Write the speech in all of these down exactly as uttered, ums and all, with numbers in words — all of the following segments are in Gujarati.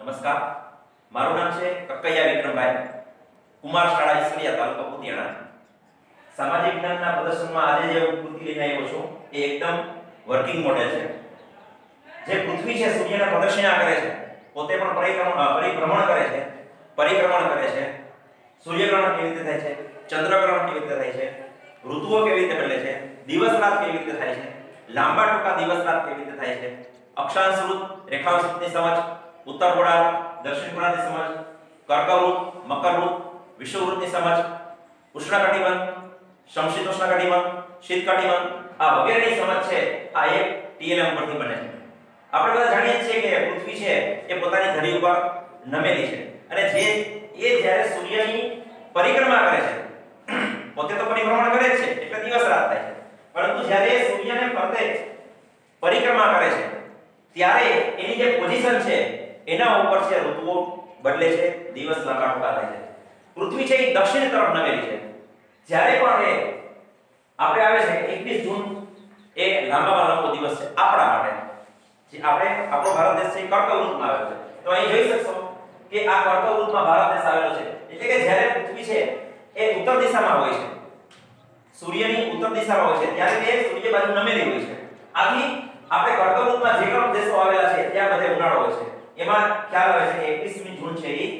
નમસ્કાર, મારું નામ છે કક્કૈયા વિક્રમભાઈ, કુમાર શાળા ઈસલિયા, તાલુકો પુતિયાણા. સામાજિક જ્ઞાનના પ્રદર્શનમાં આજે જે કૃતિ લઈને આવ્યો છું એ એકદમ વર્કિંગ મોડેલ છે. જે પૃથ્વી છે સૂર્યના પ્રદક્ષિણા કરે છે, પોતે પણ પરિક્રમણ પરિભ્રમણ કરે છે, પરિક્રમણ કરે છે. સૂર્યગ્રહણ કેવી રીતે થાય છે, ચંદ્રગ્રહણ કેવી રીતે થાય છે, ઋતુઓ કેવી રીતે બદલે છે, દિવસ રાત કેવી રીતે થાય છે, લાંબા ટૂંકા દિવસ રાત કેવી રીતે થાય છે, અક્ષાંશ વૃત્ત, રેખાંશ વૃત્તની સમજ, ઉત્તર ગોળાર્ધ, દક્ષિણ ગોળાર્ધની સમજ, કર્કવૃત્ત, મકર વૃત્ત, વિષુવવૃત્તની સમજ, ઉષ્ણકટિબંધ, સમશીતોષ્ણકટિબંધ, શીતકટિબંધ, આ વગેરેની સમજ છે આ એક ટીએલએમ પરથી બને છે. આપણે બધા જાણીએ છીએ કે પૃથ્વી છે એ પોતાની ધરી ઉપર નમેલી છે અને જે એ જ્યારે સૂર્યની પરિક્રમા કરે છે, પોતે તો પરિભ્રમણ કરે જ છે એટલે દિવસ રાત થાય છે, પરંતુ જ્યારે સૂર્યને ફરતે પરિક્રમા કરે છે ત્યારે એની જે પોઝિશન છે એના ઉપર છે ઋતુઓ બદલે છે, દિવસ લાંબા ટૂંકા થાય છે. પૃથ્વી છે એ દક્ષિણ તરફ નમેલી છે. જ્યારે પણ એ આપણે આવે છે એકવીસ જૂન એ લાંબામાં લાંબો દિવસ છે આપણા માટે. જે આપણે આપણો ભારત દેશ છે એ કર્કવૃત્તમાં આવેલો છે. તો અહીં જોઈ શકશો કે આ કર્કવૃત્તમાં ભારત દેશ આવેલો છે. એટલે કે જ્યારે પૃથ્વી છે એ ઉત્તર દિશામાં હોય છે, સૂર્યની ઉત્તર દિશામાં હોય છે, ત્યારે તે સૂર્ય બાજુ નમેલી હોય છે. આથી આપણે કર્કવૃત્તમાં જે પણ દેશો આવેલા છે ત્યાં બધે ઉનાળો હોય છે. એમાં ખ્યાલ આવે છે કે એકવીસમી જૂન છે એ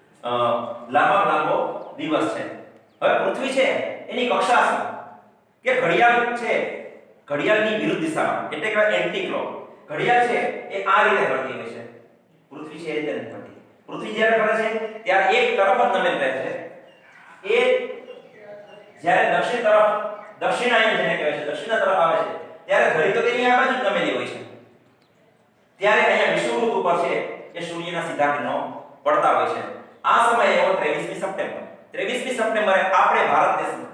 લાંબામાં લાંબો દિવસ છે. હવે પૃથ્વી છે એની કક્ષા છે કે ઘડિયાળ છે ઘડિયાળની વિરુદ્ધ દિશામાં, એટલે કે એન્ટી ક્લોક. ઘડિયાળ છે એ આ રીતે ફરતી હોય છે, પૃથ્વી છે એ રીતે નથી ફરતી. પૃથ્વી જ્યારે ફરે છે ત્યારે એક તરફ જ નમેલી રહે છે. એ જ્યારે દક્ષિણ તરફ દક્ષિણાયન જેને કહેવાય છે, દક્ષિણ તરફ આવે છે ત્યારે ઘડી તો તેની આ બાજુ જ નમેલી હોય છે. ત્યારે અહીંયા વિષુવવૃત્ત ઉપર છે એ સૂર્યના સીધા કિરણો પડતા હોય છે. આ સમયે એવો ત્રેવીસમી સપ્ટેમ્બર ત્રેવીસમી સપ્ટેમ્બરે આપણે ભારત દેશમાં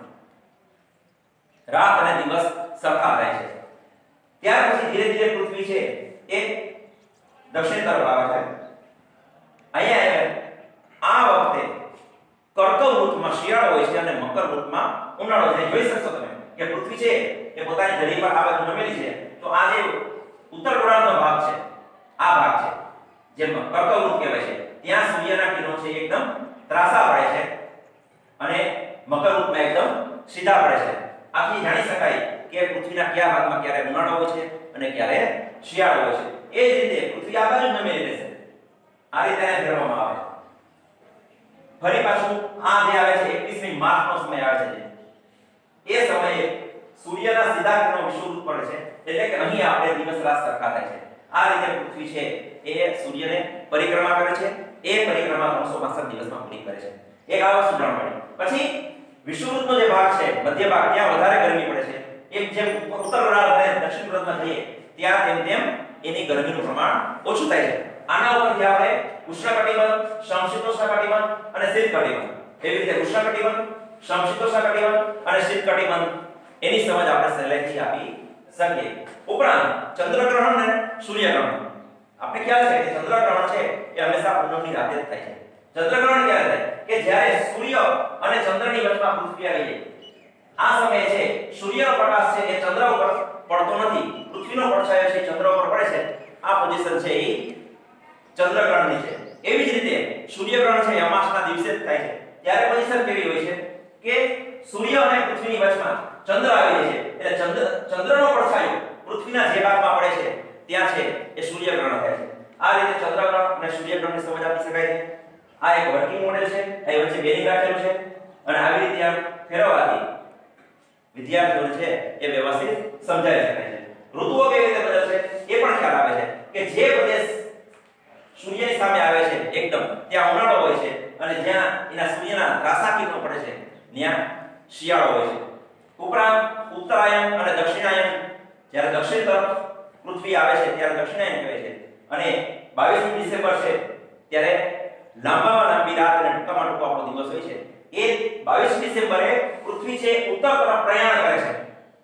રાત અને દિવસ સરખા થાય છે. ત્યાર પછી ધીરે ધીરે પૃથ્વી છે એ દક્ષિણ તરફ આવે છે. અહીંયા આ વખતે કર્કવૃત્તમાં શિયાળો હોય છે અને મકર વૃત્તમાં ઉનાળો છે. જોઈ શકશો તમે કે પૃથ્વી છે એ પોતાની ધરી પર આ બાજુ નમેલી છે. તો આ જે ઉત્તર ગોળાર્ધનો ભાગ છે, આ ભાગ છે જે કર્કવૃત્ત કહેવાય છે, ત્યાં સૂર્યના કિરણો છે એકદમ ત્રાસા પડે છે અને મકર વૃત્તમાં એકદમ સીધા પડે છે. આથી જાણી શકાય કે પૃથ્વીના કયા ભાગમાં ક્યારે ઉનાળો હોય છે અને ક્યારે શિયાળો હોય છે. એ જ રીતે પૃથ્વી આ બાજુ નમેલી રહેશે. આ રીતે એને ફેરવવામાં આવે છે. ફરી પાછું આ જે આવે છે એકવીસમી માર્ચનો સમય આવે છે, એ સમયે સૂર્યના સીધા કિરણો વિષુવવૃત્ત પડે છે, એટલે કે અહીં આપણે દિવસ રાત સરખા થાય છે. આ રીતે પૃથ્વી છે એ સૂર્યને પરિક્રમા કરે છે. એ પરિક્રમા ત્રણસો બાસઠ દિવસમાં પૂરી કરે છે. એક આ વસ્તુ જાણવા મળી. પછી વિષુવવૃત્તનો જે ભાગ છે, મધ્ય ભાગ, ત્યાં વધારે ગરમી પડે છે. એક જેમ ઉત્તર ગોળાર્ધ અને દક્ષિણ ગોળાર્ધમાં જઈએ ત્યાં તેમ તેમ એની ગરમીનું પ્રમાણ ઓછું થાય છે. આના ઉપરથી આપણે ઉષ્ણકટિબંધ, સમશીતોષ્ણકટિબંધ અને શીતકટિબંધ, એવી રીતે ઉષ્ણકટિબંધ, સમશીતોષ્ણકટિબંધ અને શીતકટિબંધ એની સમજ આપણે સહેલાઈથી આપી શકીએ. ઉપરાંત ચંદ્રગ્રહણ અને સૂર્યગ્રહણ આપણે ખ્યાલ છે કે ચંદ્રગ્રહણ છે એ હંમેશા પૂનમની રાતે જ થાય છે. ચંદ્રગ્રહણ ક્યારે થાય કે જ્યારે સૂર્ય અને ચંદ્રની વચમાં પૃથ્વી આવી જાય. આ સમયે છે સૂર્યનો પ્રકાશ છે એ ચંદ્ર ઉપર પડતો નથી, પૃથ્વીનો પડછાયો છે ચંદ્ર ઉપર પડે છે. આ પોઝિશન છે એ ચંદ્રગ્રહણની છે. એવી જ રીતે સૂર્યગ્રહણ છે અમાસના દિવસે જ થાય છે. ત્યારે પોઝિશન કેવી હોય છે કે સૂર્ય અને પૃથ્વીની વચમાં ચંદ્ર આવી જાય છે, એટલે ચંદ્ર ચંદ્રનો પડછાયો પૃથ્વીના જે ભાગમાં પડે છે ત્યાં છે એ સૂર્યગ્રહણ થાય છે. આ રીતે ચંદ્રગ્રહણ અને સૂર્યગ્રહણની સમજ આપી શકાય છે. આ એક વર્કિંગ મોડેલ છે, અહીં વચ્ચે બેરિંગ રાખેલું છે અને આવી રીતે આમ ફેરવવાથી વિદ્યાર્થીઓને છે એ વ્યવસ્થિત સમજાવી શકાય છે. ઋતુઓ કેવી રીતે બદલશે એ પણ ખ્યાલ આવે છે કે જે પ્રદેશ સૂર્યની સામે આવે છે એકદમ ત્યાં ઉનાળો હોય છે અને જ્યાં એના સૂર્યના ત્રાસા કિરણો પડે છે ત્યાં શિયાળો હોય છે. ઉપરાંત ઉત્તરાયણ અને દક્ષિણાયન, જ્યારે દક્ષિણ તરફ પૃથ્વી આવે છે ત્યારે દક્ષિણાયન કહેવાય છે અને બાવીસમી ડિસેમ્બર છે ત્યારે લાંબામાં લાંબી રાત અને ટૂંકામાં ટૂંકો આપણો દિવસ હોય છે. એ બાવીસ ડિસેમ્બરે પૃથ્વી છે ઉત્તર તરફ પ્રયાણ કરે છે.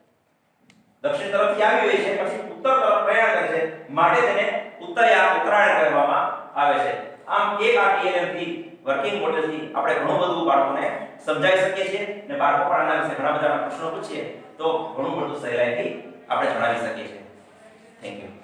દક્ષિણ તરફથી આવી હોય છે પછી ઉત્તર તરફ પ્રયાણ કરે છે, માટે તેને ઉત્તરાયણ ઉત્તરાયણ કહેવામાં આવે છે. આમ એક આ ટીએલએમ થી વર્કિંગ મોડેલથી આપણે ઘણું બધું બાળકોને સમજાવી શકીએ છીએ અને બાળકો પણ આના વિશે ઘણા બધા પ્રશ્નો પૂછીએ તો ઘણું બધું સહેલાઈથી આપણે જણાવી શકીએ છીએ. Thank you.